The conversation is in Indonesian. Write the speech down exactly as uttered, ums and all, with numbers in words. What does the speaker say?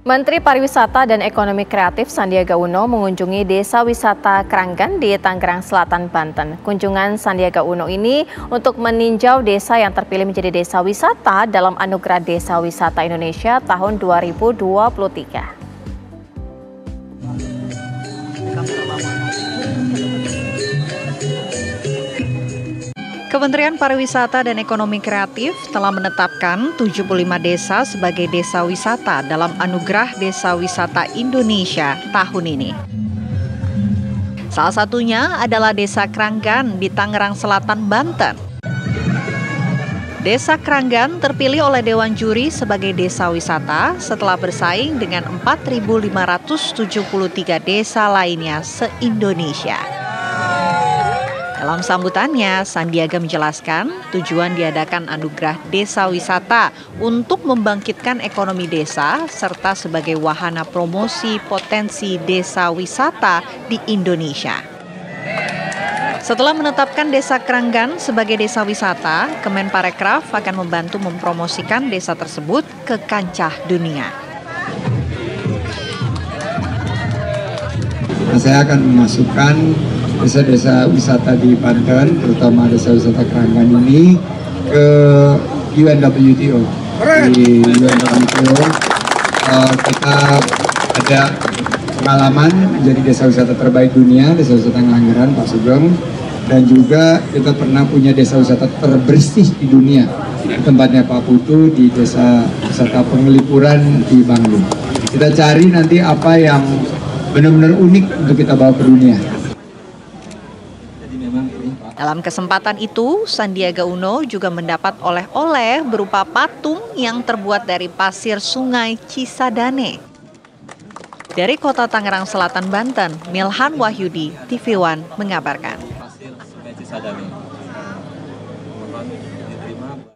Menteri Pariwisata dan Ekonomi Kreatif Sandiaga Uno mengunjungi Desa Wisata Kranggan di Tangerang Selatan, Banten. Kunjungan Sandiaga Uno ini untuk meninjau desa yang terpilih menjadi desa wisata dalam Anugerah Desa Wisata Indonesia tahun dua ribu dua puluh tiga. Kementerian Pariwisata dan Ekonomi Kreatif telah menetapkan tujuh puluh lima desa sebagai desa wisata dalam Anugerah Desa Wisata Indonesia tahun ini. Salah satunya adalah Desa Kranggan di Tangerang Selatan, Banten. Desa Kranggan terpilih oleh Dewan Juri sebagai desa wisata setelah bersaing dengan empat ribu lima ratus tujuh puluh tiga desa lainnya se-Indonesia. Dalam sambutannya, Sandiaga menjelaskan tujuan diadakan Anugerah Desa Wisata untuk membangkitkan ekonomi desa serta sebagai wahana promosi potensi desa wisata di Indonesia. Setelah menetapkan Desa Kranggan sebagai desa wisata, Kemenparekraf akan membantu mempromosikan desa tersebut ke kancah dunia. Nah, saya akan memasukkan desa-desa wisata di Banten, terutama desa wisata Kranggan ini ke U N W T O. Di U N W T O uh, kita ada pengalaman menjadi desa wisata terbaik dunia, desa wisata Ngelanggeran, Pak Sugeng, dan juga kita pernah punya desa wisata terbersih di dunia. Tempatnya Pak Putu di desa wisata Pengelipuran di Bandung. Kita cari nanti apa yang benar-benar unik untuk kita bawa ke dunia. Dalam kesempatan itu, Sandiaga Uno juga mendapat oleh-oleh berupa patung yang terbuat dari pasir Sungai Cisadane. Dari Kota Tangerang Selatan, Banten, Milhan Wahyudi, T V One mengabarkan. Pasir Sungai Cisadane. Mohon diterima.